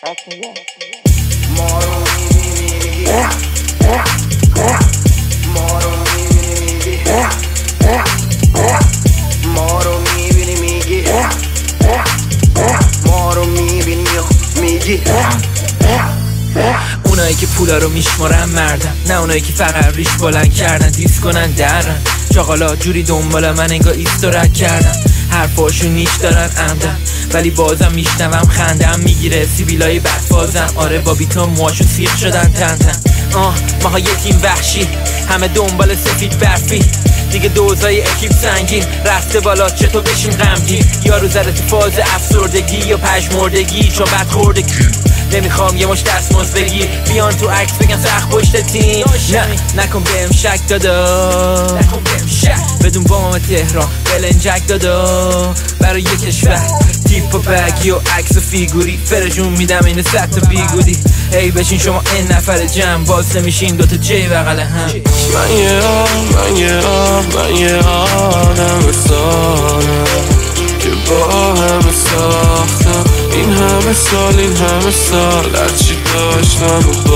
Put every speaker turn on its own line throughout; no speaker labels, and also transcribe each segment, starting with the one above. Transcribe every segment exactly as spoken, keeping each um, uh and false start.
ما رو میبینی میگی ما رو میبینی میگی ما رو میبینی میگی ما رو میبینی میگی
اونایی که پولا رو میشمارن مردن، نه اونایی که فقط ریش بلند کردن دیس کنن درن. چاقالا جوری دنبال من انگار ایستورک کردن، حرفاشو نیش دارن عمدن ولی بازم میشنوم خندم میگیره سیبیلای بدفازن. آره با بیتا موهاشو سیخ شدن تن تن. آه ماها یه تیم وحشی همه دنبال سفید برفی، دیگه دوزای اکیپ سنگین رفته بالا چطور بشین غمگین. یارو زده تو فاز افسردگی یا پژمردگی چون بد خوردگی. نمیخوام یه مش دستمزد بگیر بیان تو عکس بگن سخت پشت تیم. نه نکن بهم شک دادا، نکن بهم شک بدون بام تهران بلنجک دادا. برای یه کشور تیپ و بگی و عکس و فیگوری فرشون میدم این صد تا بیگودی. ای بشین شما این نفر جمع باز نمیشین دوتا جی بغل هم.
من یه آه من یه آه من یه آدم سالم که با همه ساختم این همه سال این همه سال هرچی داشتم و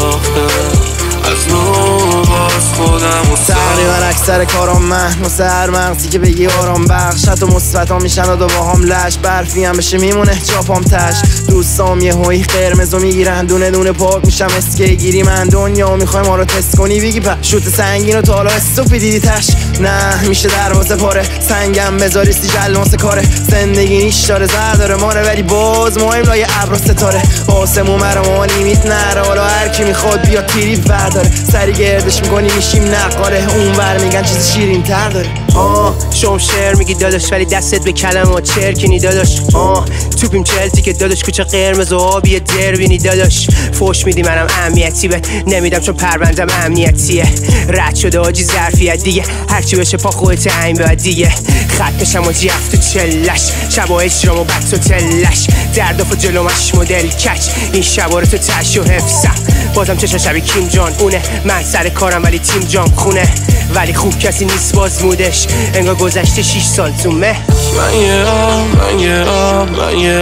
باختم از نو باز خودم و
تقریبا اکثر کارام من واسه هر مغزی که بگی آرام بخش حتی مثبت ها میشن و با هم لش برفی هم بشه میمونه چاپام تش. دوستام یه هایی قرمزو میگیرن دونه دونه پاک میشم اسکه گیری. من دنیا میخوای ما رو تست کنی بگی په شوت سنگین و تا حالا استوپی دیدی تش. نه میشه دروازه پاره سنگم بذاری سی جلناس کاره. زندگی نیش داره زر داره ماره ولی باز مهم لایه ابر و ستاره. آسمون مرا لیمیت نره حالا هر کی میخواد بیا تیریت برداره. سری گردش میکنی میشیم نقاله اون ور میگن چیز شیرین تر داره.
آه شوم شعر میگی داداش ولی دستت به کلمات چرکینی داداش. آه توپیم چلتی که داداش کوچه قرمز و آبی دربینی داداش. فوش میدی منم اهمیتی به نمیدم چون پروندم امنیتیه. رد شده آجی ظرفیت دیگه هرچی بشه پا خودت این باید دیگه. خط بشم آجی هفت و چلش شبا اجرام و بد و تلش درداف و جلومش مدل کچ این شبا رو تو تش و حفظم. بازم چشم شبی کیم جان اونه من سر کارم ولی تیم جام خونه ولی خوب کسی نیست باز مودش انگار گذشته شیش سال تو مه.
من یه آه من یه آه من یه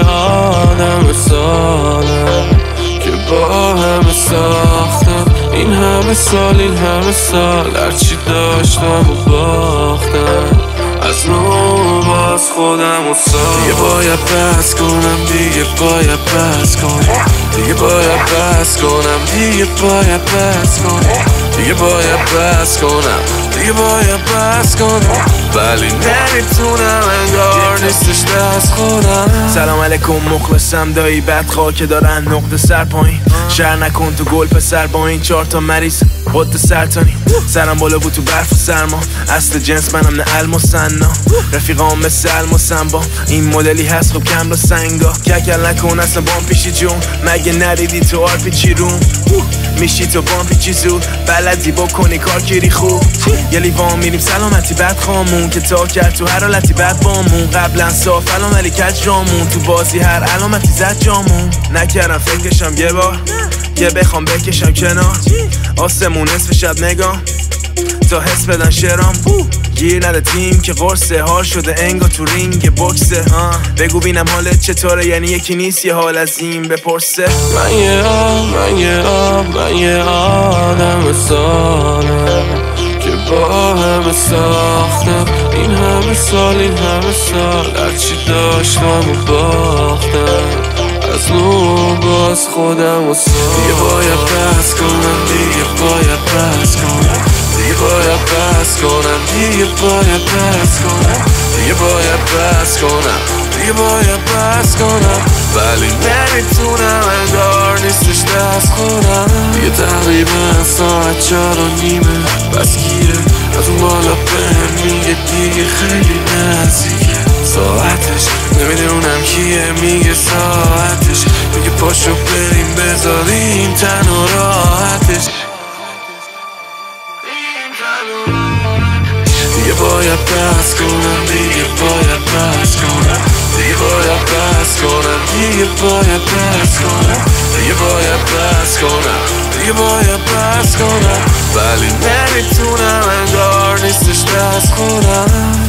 آدم سالم که با همه ساختم این همه سال این همه سال هرچی داشتم و باختم از نو باز خودم و سال. دیگه باید بس کنم دیگه باید بس کنم دیگه باید بس کنم دیگه باید بس کنم دیگه باید بس کنم دیگه باید بس کنم ولی نمیتونم انگار نیستش دست خودم.
سلام علیکم مخلصم دایی بدخواه که دارن نقطه سر پایین. شهر نکن تو گل پسر با این چهار تا مریض قد سرطانی. سرم بالا بود تو برف و سرما اصل جنس منم نه علم و سنا. رفیقام مثل علم و سنبا این مدلی هست خب کم رو سنگا. ککل نکن اصلا بام پیشی جون مگه ندیدی تو آر پی چی روم میشی تو بام پیچی زود بلدی بکنی کار کری خوب. یه لیوان میریم سلامتی بد خامون که تا کرد تو هر حالتی بد بامون. قبلا صاف الان ولی کج جامون تو بازی هر علامتی زد جامون. نکردم فکرشم یه بار یه بخوام بکشم کنار آسمون نصف شب نگاه تا حس بدن شرام. گیر نده تیم که قرصه حال شده انگا تو رینگ بوکسه. ها بگو بینم حالت چطوره یعنی یکی نیست یه حال از این بپرسه.
من یه آه من یه آه من یه آدم سالم که با همه ساختم این همه سال این همه سال هرچی داشتم و باختم از نو باز خودم و سال. دیگه باید بس کنم دیگه باید بس کنم دیگه باید بس کنم دیگه باید بس کنم دیگه باید بس کنم دیگه باید بس کنم ولی نمیتونم انگار نیستش دست خودم. دیگه تقریبا ساعت چار و نیمه بس گیره از اون بالا بهم میگه دیگه خیلی نزدیکه ساعتش نمیدونم کیه میگه ساعتش میگه پاشو بریم بذاریم تن و راحتش. دیگه باید بس کنم دیگه باید بس کنم دیگه باید بس کنم دیگه باید بس کنم دیگه باید بس کنم دیگه باید بس کنم ولی نمیتونم انگار نیستش دست خودم.